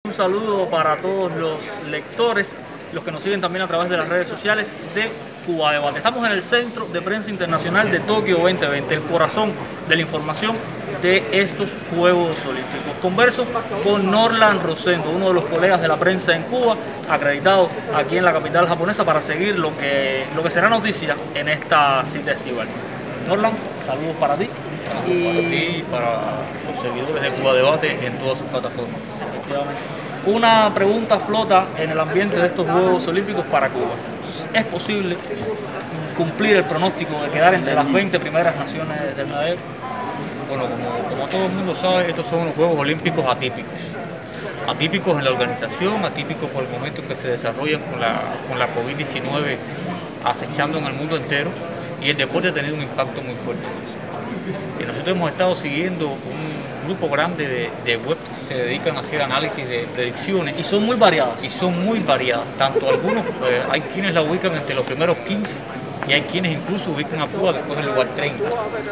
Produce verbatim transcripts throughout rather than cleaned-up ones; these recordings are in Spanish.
Un saludo para todos los lectores, los que nos siguen también a través de las redes sociales de Cuba Debate. Estamos en el Centro de Prensa Internacional de Tokio veinte veinte, el corazón de la información de estos Juegos Olímpicos. Converso con Norlan Rosendo, uno de los colegas de la prensa en Cuba, acreditado aquí en la capital japonesa para seguir lo que, lo que será noticia en esta cita estival. Norlan, saludos para ti. Y para ti y para los seguidores de Cuba Debate en todas sus plataformas. Efectivamente. Una pregunta flota en el ambiente de estos Juegos Olímpicos para Cuba. ¿Es posible cumplir el pronóstico de quedar entre las veinte primeras naciones del medallero? Bueno, como, como todo el mundo sabe, estos son unos Juegos Olímpicos atípicos. Atípicos en la organización, atípicos por el momento en que se desarrollan con la, con la COVID diecinueve acechando en el mundo entero, y el deporte ha tenido un impacto muy fuerte. Y nosotros hemos estado siguiendo un grupo grande de, de web que se dedican a hacer análisis de predicciones. Y son muy variadas. Y son muy variadas. Tanto algunos, pues, hay quienes la ubican entre los primeros quince y hay quienes incluso ubican a Cuba después del lugar treinta.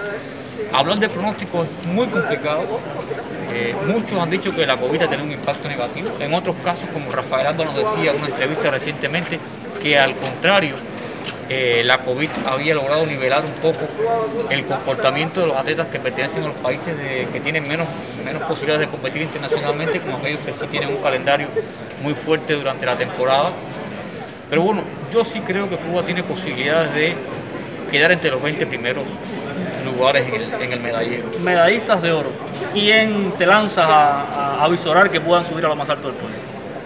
Hablar de pronósticos es muy complicado. Eh, muchos han dicho que la COVID ha tenido un impacto negativo. En otros casos, como Rafael Alba nos decía en una entrevista recientemente, que al contrario, Eh, la COVID había logrado nivelar un poco el comportamiento de los atletas que pertenecen a los países de, que tienen menos, menos posibilidades de competir internacionalmente, como aquellos que sí tienen un calendario muy fuerte durante la temporada. Pero bueno, yo sí creo que Cuba tiene posibilidades de quedar entre los veinte primeros lugares en el, en el medallero. Medallistas de oro. ¿Quién te lanzas a, a, a visorar que puedan subir a lo más alto del podio?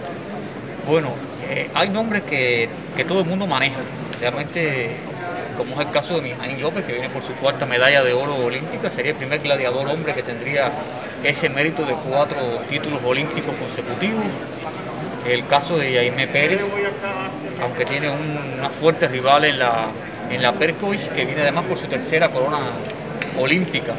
Bueno, eh, hay nombres que, que todo el mundo maneja. Realmente, como es el caso de Mijaín López, que viene por su cuarta medalla de oro olímpica, sería el primer gladiador hombre que tendría ese mérito de cuatro títulos olímpicos consecutivos. El caso de Jaime Pérez, aunque tiene un, una fuerte rival en la, en la Perkovic, que viene además por su tercera corona olímpica.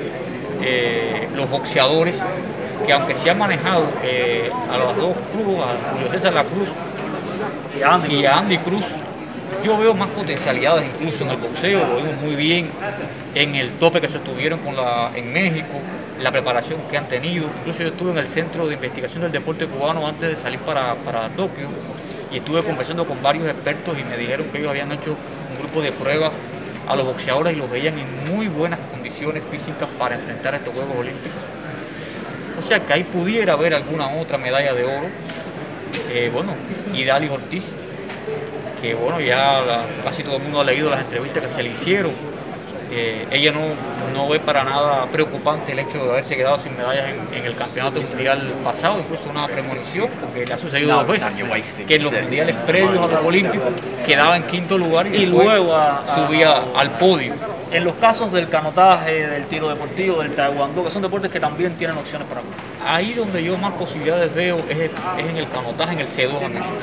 Eh, los boxeadores, que aunque se han manejado eh, a los dos Cruz, a Julio César La Cruz y a Andy, y a Andy Cruz, yo veo más potencialidades incluso en el boxeo. Lo vimos muy bien en el tope que sostuvieron con la, en México, la preparación que han tenido. Incluso yo estuve en el Centro de Investigación del Deporte Cubano antes de salir para, para Tokio, y estuve conversando con varios expertos y me dijeron que ellos habían hecho un grupo de pruebas a los boxeadores y los veían en muy buenas condiciones físicas para enfrentar estos Juegos Olímpicos. O sea que ahí pudiera haber alguna otra medalla de oro. Eh, bueno, Idalis Ortiz, que bueno, ya la, casi todo el mundo ha leído las entrevistas que se le hicieron. Eh, ella no, no ve para nada preocupante el hecho de haberse quedado sin medallas en, en el campeonato mundial pasado, incluso una premonición, porque le ha sucedido dos veces, que en los mundiales previos a los olímpicos quedaba en quinto lugar y, y luego a, a, subía a, al podio. En los casos del canotaje, del tiro deportivo, del taekwondo, que son deportes que también tienen opciones para Cuba. Ahí donde yo más posibilidades veo es, es en el canotaje, en el C dos.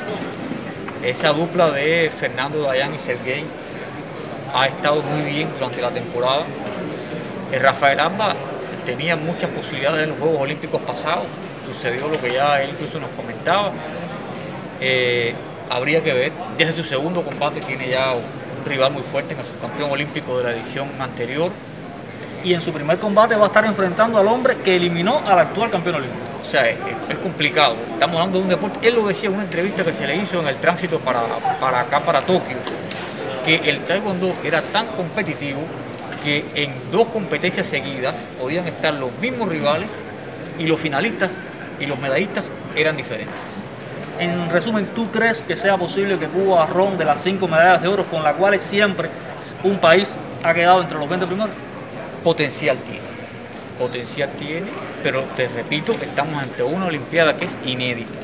Esa dupla de Fernando Dayan y Sergey ha estado muy bien durante la temporada. El Rafael Alba tenía muchas posibilidades en los Juegos Olímpicos pasados. Sucedió lo que ya él incluso nos comentaba. Eh, habría que ver. Desde su segundo combate tiene ya un rival muy fuerte en el subcampeón olímpico de la edición anterior. Y en su primer combate va a estar enfrentando al hombre que eliminó al actual campeón olímpico. O sea, es, es complicado. Estamos hablando de un deporte. Él lo decía en una entrevista que se le hizo en el tránsito para, para acá, para Tokio, que el taekwondo era tan competitivo que en dos competencias seguidas podían estar los mismos rivales y los finalistas y los medallistas eran diferentes. En resumen, ¿tú crees que sea posible que Cuba ronde las cinco medallas de oro con las cuales siempre un país ha quedado entre los veinte primeros? Potencial tiene. Potencial tiene, pero te repito, estamos ante una olimpiada que es inédita.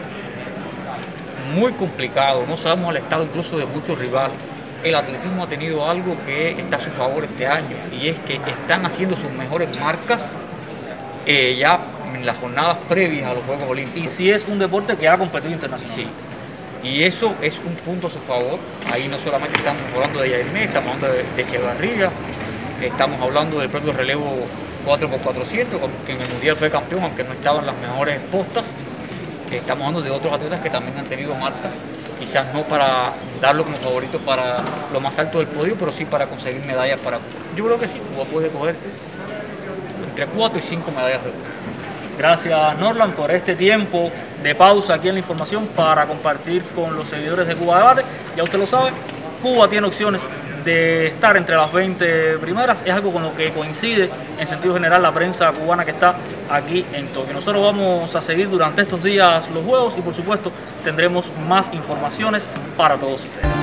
Muy complicado, no sabemos el estado incluso de muchos rivales. El atletismo ha tenido algo que está a su favor este año, y es que están haciendo sus mejores marcas eh, ya en las jornadas previas a los Juegos Olímpicos. Y si es un deporte que ha competido internacionalmente. Sí, y eso es un punto a su favor. Ahí no solamente estamos hablando de Yairme, estamos hablando de, de Echevarría, estamos hablando del propio relevo cuatro por cuatrocientos, que en el Mundial fue campeón, aunque no estaban las mejores postas. Estamos hablando de otros atletas que también han tenido marcas, quizás no para darlo como favorito para lo más alto del podio, pero sí para conseguir medallas para Cuba. Yo creo que sí, Cuba puede coger entre cuatro y cinco medallas de oro. Gracias, Norlan, por este tiempo de pausa aquí en la información para compartir con los seguidores de Cuba Debate. Ya usted lo sabe, Cuba tiene opciones de estar entre las veinte primeras, es algo con lo que coincide en sentido general la prensa cubana que está aquí en Tokio. Nosotros vamos a seguir durante estos días los juegos y por supuesto tendremos más informaciones para todos ustedes.